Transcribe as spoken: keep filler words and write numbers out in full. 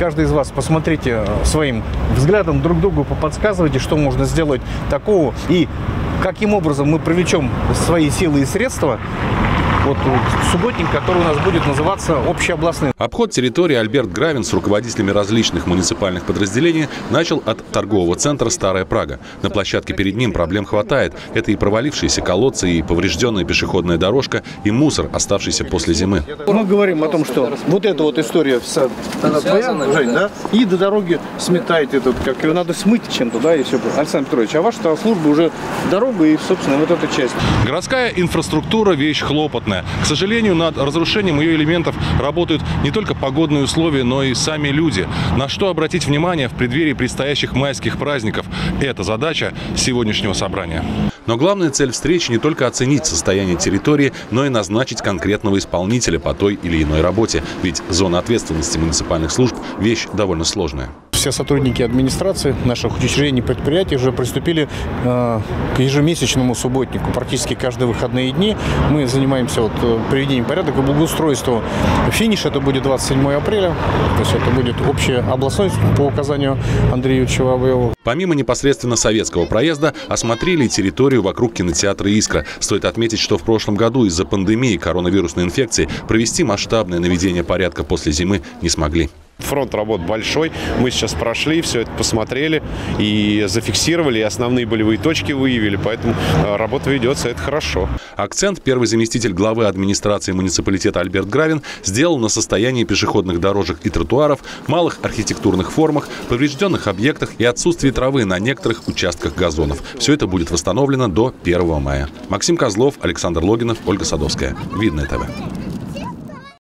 каждый из вас посмотрите своим взглядом, друг другу подсказывайте, что можно сделать такого и каким образом мы привлечем свои силы и средства. Вот субботник, который у нас будет называться общеобластным. Обход территории Альберт Гравин с руководителями различных муниципальных подразделений начал от торгового центра «Старая Прага». На площадке перед ним проблем хватает. Это и провалившиеся колодцы, и поврежденная пешеходная дорожка, и мусор, оставшийся после зимы. Мы говорим о том, что вот эта вот история вся, она твоя, Жень, да? И до дороги сметает этот, как его надо смыть чем-то, да, и все. Александр Петрович, а ваша служба уже дорога и, собственно, вот эта часть. Городская инфраструктура – вещь хлопотная. К сожалению, над разрушением ее элементов работают не только погодные условия, но и сами люди. На что обратить внимание в преддверии предстоящих майских праздников – это задача сегодняшнего собрания. Но главная цель встречи не только оценить состояние территории, но и назначить конкретного исполнителя по той или иной работе. Ведь зона ответственности муниципальных служб – вещь довольно сложная. Все сотрудники администрации наших учреждений и предприятий уже приступили э, к ежемесячному субботнику. Практически каждые выходные дни мы занимаемся вот, приведением порядка и благоустройства. Финиш это будет двадцать седьмого апреля. То есть это будет общеобластной по указанию Андрея Юрьевича Воробьева. Помимо непосредственно советского проезда, осмотрели территорию вокруг кинотеатра «Искра». Стоит отметить, что в прошлом году из-за пандемии коронавирусной инфекции провести масштабное наведение порядка после зимы не смогли. Фронт работ большой. Мы сейчас прошли, все это посмотрели и зафиксировали, и основные болевые точки выявили. Поэтому работа ведется, это хорошо. Акцент первый заместитель главы администрации муниципалитета Альберт Гравин сделал на состоянии пешеходных дорожек и тротуаров, малых архитектурных формах, поврежденных объектах и отсутствии травы на некоторых участках газонов. Все это будет восстановлено до первого мая. Максим Козлов, Александр Логинов, Ольга Садовская. Видное ТВ.